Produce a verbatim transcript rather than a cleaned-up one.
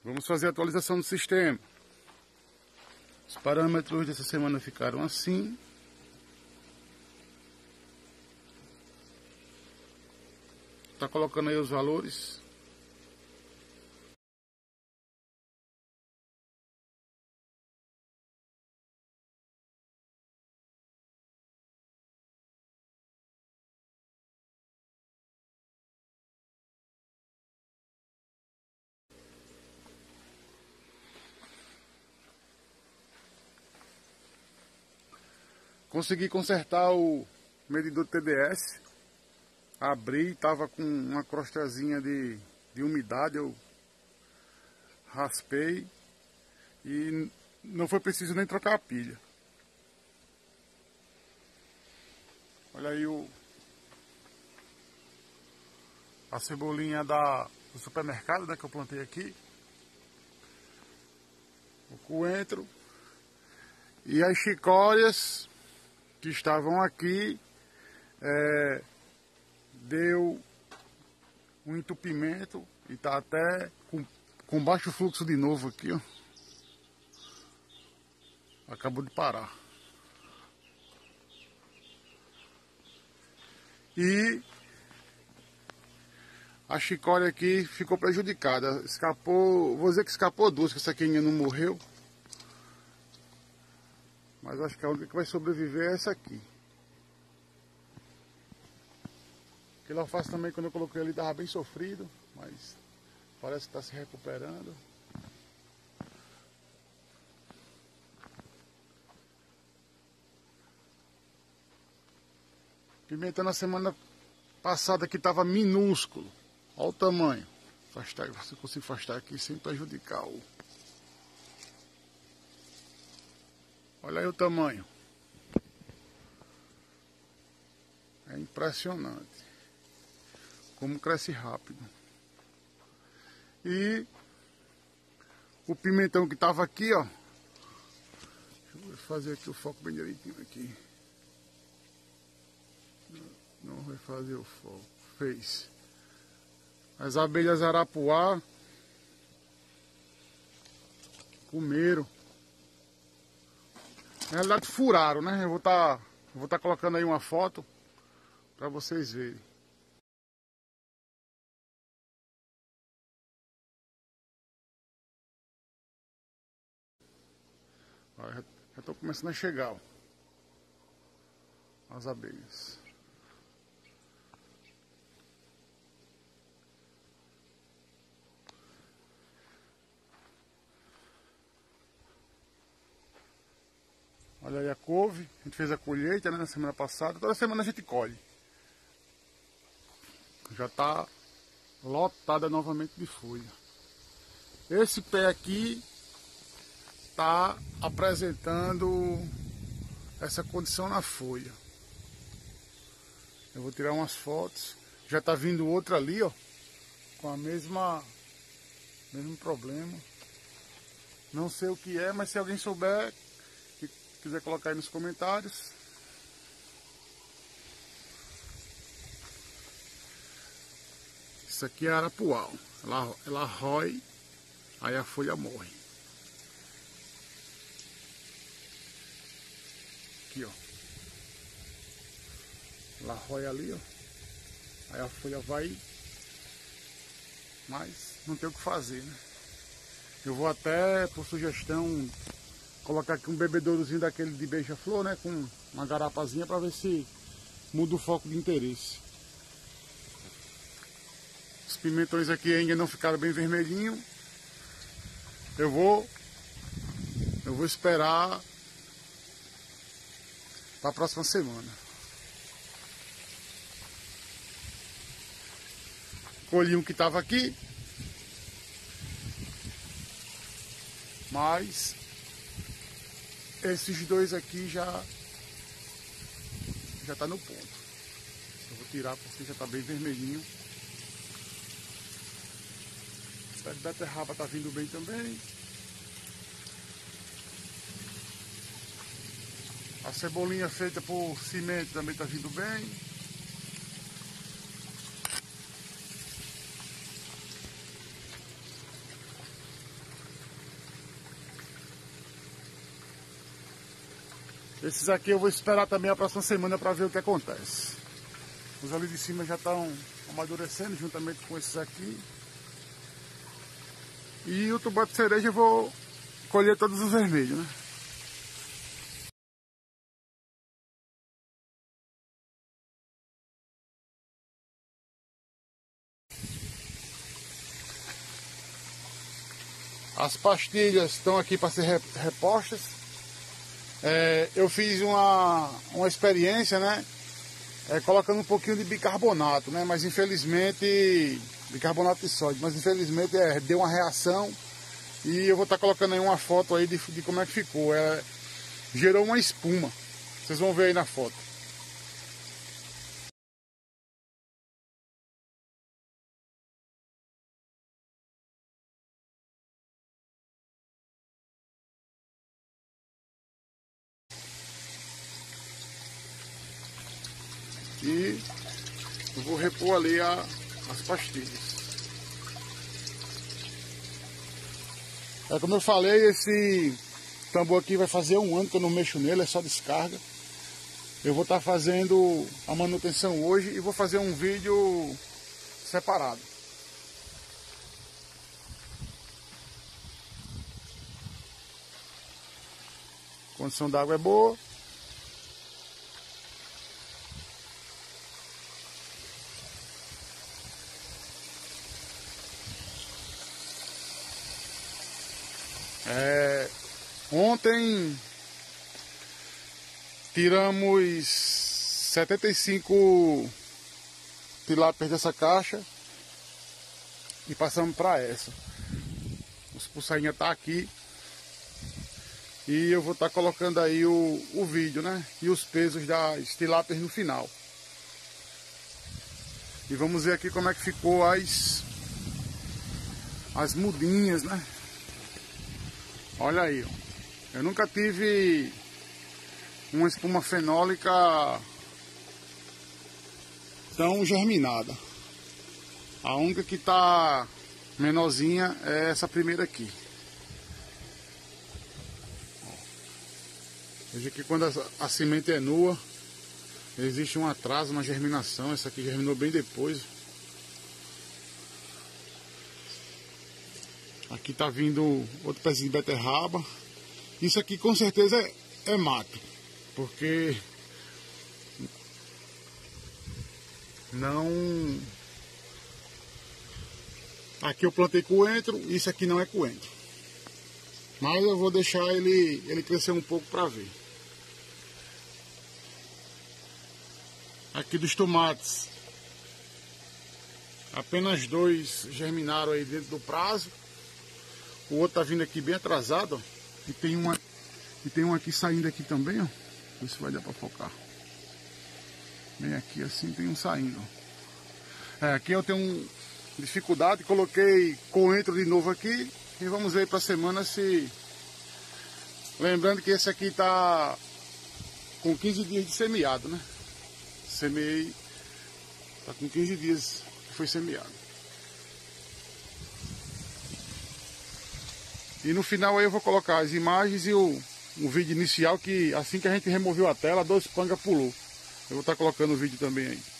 Vamos fazer a atualização do sistema. Os parâmetros dessa semana ficaram assim. Tá colocando aí os valores. Consegui consertar o medidor de T D S. Abri, tava com uma crostazinha de, de umidade, eu raspei e não foi preciso nem trocar a pilha. Olha aí o a cebolinha da, do supermercado, né, que eu plantei aqui. O coentro e as chicórias que estavam aqui, é, deu um entupimento e tá até com, com baixo fluxo de novo aqui, ó. Acabou de parar. E a chicória aqui ficou prejudicada. Escapou, vou dizer que escapou duas, que essa aqui ainda não morreu. Mas acho que a única que vai sobreviver é essa aqui. Aquele alface também, quando eu coloquei ali, estava bem sofrido, mas parece que está se recuperando. Pimentão na semana passada aqui estava minúsculo. Olha o tamanho. Afastar, se eu consigo afastar aqui sem prejudicar o... Olha aí o tamanho. É impressionante como cresce rápido. E o pimentão que estava aqui, ó. Deixa eu fazer aqui o foco bem direitinho aqui. Não vai fazer o foco. Fez. As abelhas arapuá comeram. Na realidade furaram, né? Eu vou estar vou tá colocando aí uma foto para vocês verem. Ó, já estou começando a chegar, ó, as abelhas. Olha aí a couve, a gente fez a colheita, né, na semana passada. Toda semana a gente colhe. Já está lotada novamente de folha. Esse pé aqui está apresentando essa condição na folha. Eu vou tirar umas fotos. Já está vindo outra ali, ó, com a mesma mesmo problema. Não sei o que é, mas se alguém souber, que quiser colocar aí nos comentários. Isso aqui é arapuá. Ela, ela rói, aí a folha morre. Aqui, ó. Ela rói ali, ó. Aí a folha vai. Mas não tem o que fazer, né? Eu vou até, por sugestão, colocar aqui um bebedourozinho daquele de beija-flor, né? Com uma garapazinha para ver se muda o foco de interesse. Os pimentões aqui ainda não ficaram bem vermelhinhos. Eu vou, eu vou esperar para a próxima semana. Colhi um que estava aqui, mas esses dois aqui já já tá no ponto. Eu vou tirar porque já tá bem vermelhinho. A beterraba tá vindo bem também. A cebolinha feita por cimento também tá vindo bem. Esses aqui eu vou esperar também a próxima semana para ver o que acontece. Os ali de cima já estão amadurecendo juntamente com esses aqui. E o tubá de cereja eu vou colher todos os vermelhos, né? As pastilhas estão aqui para ser repostas. É, eu fiz uma, uma experiência, né? É, colocando um pouquinho de bicarbonato, né? Mas infelizmente, bicarbonato de sódio, mas infelizmente é, deu uma reação. E eu vou estar tá colocando aí uma foto aí de, de como é que ficou. É, gerou uma espuma. Vocês vão ver aí na foto. E eu vou repor ali a, as pastilhas. É como eu falei, esse tambor aqui vai fazer um ano que eu não mexo nele, é só descarga. Eu vou estar fazendo a manutenção hoje e vou fazer um vídeo separado. A condição da água é boa. É, ontem tiramos setenta e cinco tilápias dessa caixa e passamos para essa. Os pulsainha tá aqui e eu vou estar tá colocando aí o, o vídeo, né? E os pesos das tilápias no final. E vamos ver aqui como é que ficou as as mudinhas, né? Olha aí, ó. Eu nunca tive uma espuma fenólica tão germinada. A única que tá menorzinha é essa primeira aqui. Veja que quando a, a semente é nua, existe um atraso na germinação. Essa aqui germinou bem depois. Aqui tá vindo outro pezinho de beterraba. Isso aqui com certeza é, é mato, porque não... Aqui eu plantei coentro, isso aqui não é coentro. Mas eu vou deixar ele, ele crescer um pouco para ver. Aqui dos tomates, apenas dois germinaram aí dentro do prazo. O outro tá vindo aqui bem atrasado, ó. E tem uma, e tem um aqui saindo aqui também, ó. Ver se vai dar para focar. Bem aqui assim tem um saindo. É, aqui eu tenho um dificuldade, coloquei coentro de novo aqui e vamos ver para a semana se... Lembrando que esse aqui tá com quinze dias de semeado, né? Semeei, tá com quinze dias que foi semeado. E no final aí eu vou colocar as imagens e o, o vídeo inicial, que assim que a gente removeu a tela, dois panga pulou. Eu vou estar colocando o vídeo também aí.